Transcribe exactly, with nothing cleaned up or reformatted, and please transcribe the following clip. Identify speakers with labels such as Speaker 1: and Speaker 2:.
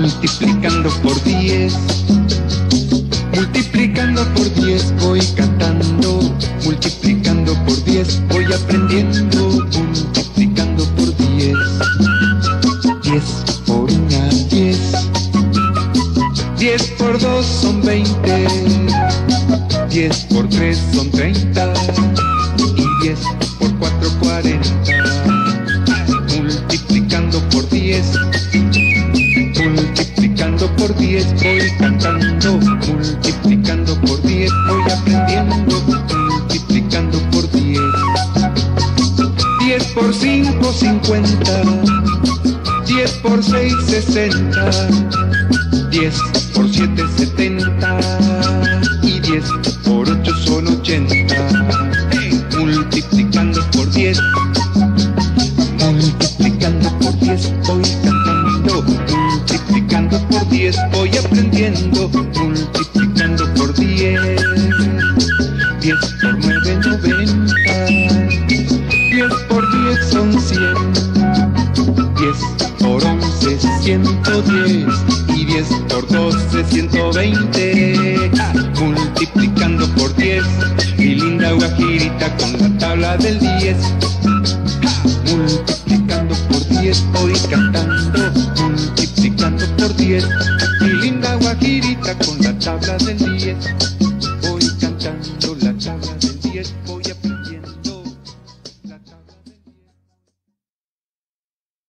Speaker 1: multiplicando por diez, multiplicando por diez voy cantando, multiplicando por diez voy aprendiendo, multiplicando por diez. Diez por una, diez, diez por dos son veinte, diez por tres son treinta y diez por cuatro cuarenta. Multiplicando por diez, multiplicando por diez voy cantando, multiplicando por diez voy aprendiendo, multiplicando por diez. Diez por cinco, cincuenta, diez por seis, sesenta, diez por siete, setenta y diez por ocho son ochenta. Multiplicando por diez, multiplicando por diez voy cantando, multiplicando por diez voy aprendiendo, multiplicando por diez. Diez por nueve, noventa, diez por diez son cien, diez por once, ciento diez y diez por doce, ciento veinte. Ah, multiplicando por diez, mi linda guajirita con la tabla del diez. Ah, multiplicando por diez voy cantando, multiplicando por diez, mi linda guajirita con la tabla del diez.